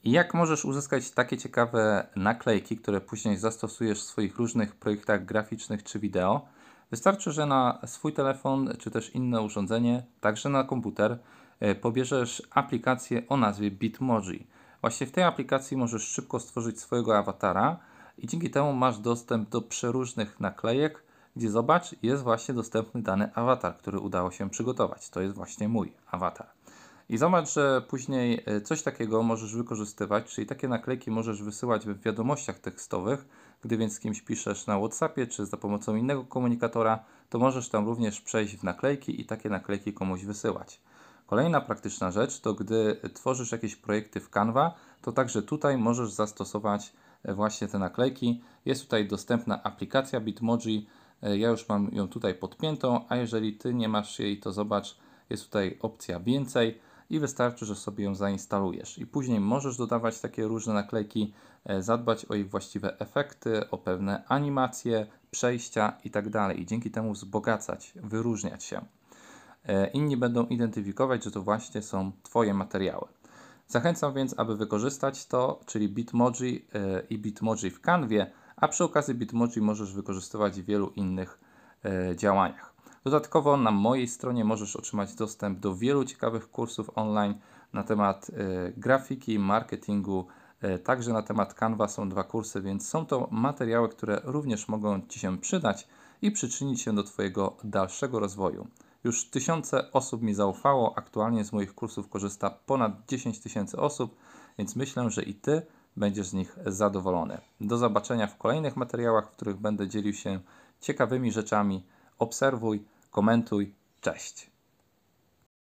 I jak możesz uzyskać takie ciekawe naklejki, które później zastosujesz w swoich różnych projektach graficznych czy wideo? Wystarczy, że na swój telefon czy też inne urządzenie, także na komputer, pobierzesz aplikację o nazwie Bitmoji. Właśnie w tej aplikacji możesz szybko stworzyć swojego awatara i dzięki temu masz dostęp do przeróżnych naklejek, gdzie zobacz, jest właśnie dostępny dany awatar, który udało się przygotować. To jest właśnie mój awatar. I zobacz, że później coś takiego możesz wykorzystywać, czyli takie naklejki możesz wysyłać w wiadomościach tekstowych, gdy więc z kimś piszesz na WhatsAppie czy za pomocą innego komunikatora, to możesz tam również przejść w naklejki i takie naklejki komuś wysyłać. Kolejna praktyczna rzecz to gdy tworzysz jakieś projekty w Canva, to także tutaj możesz zastosować właśnie te naklejki. Jest tutaj dostępna aplikacja Bitmoji. Ja już mam ją tutaj podpiętą, a jeżeli Ty nie masz jej, to zobacz, jest tutaj opcja więcej i wystarczy, że sobie ją zainstalujesz. I później możesz dodawać takie różne naklejki, zadbać o ich właściwe efekty, o pewne animacje, przejścia itd. I dzięki temu wzbogacać, wyróżniać się. Inni będą identyfikować, że to właśnie są Twoje materiały. Zachęcam więc, aby wykorzystać to, czyli Bitmoji i Bitmoji w Canwie, a przy okazji Bitmoji możesz wykorzystywać w wielu innych działaniach. Dodatkowo na mojej stronie możesz otrzymać dostęp do wielu ciekawych kursów online na temat grafiki, marketingu, także na temat Canva są 2 kursy, więc są to materiały, które również mogą Ci się przydać i przyczynić się do Twojego dalszego rozwoju. Już tysiące osób mi zaufało, aktualnie z moich kursów korzysta ponad 10 tysięcy osób, więc myślę, że i Ty będziesz z nich zadowolony. Do zobaczenia w kolejnych materiałach, w których będę dzielił się ciekawymi rzeczami. Obserwuj, komentuj. Cześć!